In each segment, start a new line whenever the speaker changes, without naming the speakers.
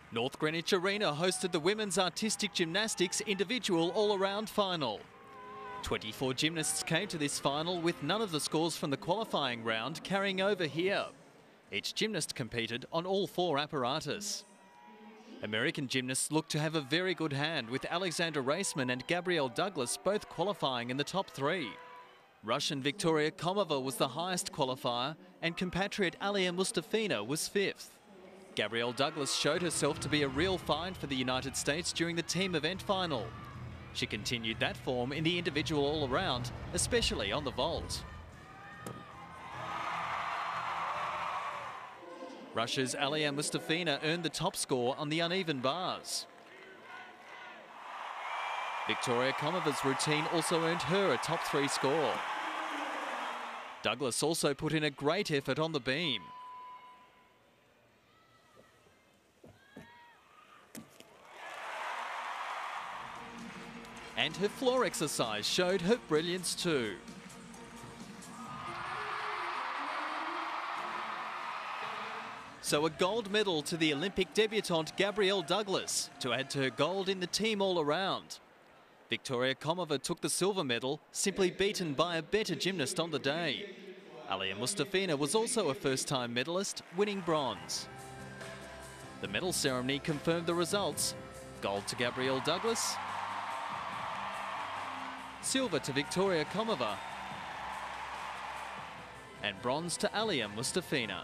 North Greenwich Arena hosted the Women's Artistic Gymnastics Individual All-Around Final. 24 gymnasts came to this final with none of the scores from the qualifying round carrying over here. Each gymnast competed on all 4 apparatus. American gymnasts looked to have a very good hand, with Alexandra Raceman and Gabrielle Douglas both qualifying in the top 3. Russian Victoria Komova was the highest qualifier and compatriot Alia Mustafina was 5th. Gabrielle Douglas showed herself to be a real find for the United States during the team event final. She continued that form in the individual all-around, especially on the vault. Russia's Alia Mustafina earned the top score on the uneven bars. Victoria Komova's routine also earned her a top 3 score. Douglas also put in a great effort on the beam. And her floor exercise showed her brilliance too. So a gold medal to the Olympic debutante Gabrielle Douglas to add to her gold in the team all-around. Victoria Komova took the silver medal, simply beaten by a better gymnast on the day. Alia Mustafina was also a first-time medalist, winning bronze. The medal ceremony confirmed the results. Gold to Gabrielle Douglas, silver to Victoria Komova, and bronze to Alia Mustafina.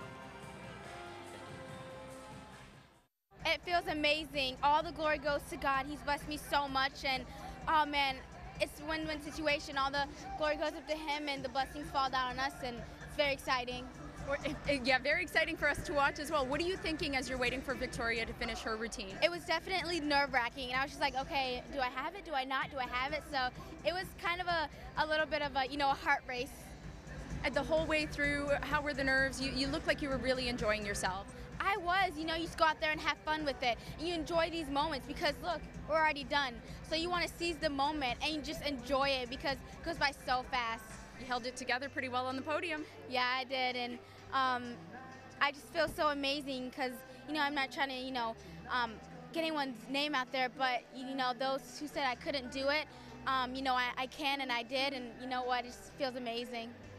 It feels amazing. All the glory goes to God. He's blessed me so much, and oh man, it's a win-win situation. All the glory goes up to him and the blessings fall down on us, and it's very exciting.
Yeah, very exciting for us to watch as well. What are you thinking as you're waiting for Victoria to finish her routine?
It was definitely nerve-wracking, and I was just like, okay, do I have it? Do I not? Do I have it? So it was kind of a little bit of a, a heart race.
And the whole way through, how were the nerves? You looked like you were really enjoying yourself.
I was, you just go out there and have fun with it. And you enjoy these moments because, look, we're already done. So you want to seize the moment and you just enjoy it because it goes by so fast.
You held it together pretty well on the podium.
Yeah, I did. And I just feel so amazing because, I'm not trying to, get anyone's name out there, but, those who said I couldn't do it, I can and I did. And you know what? It just feels amazing.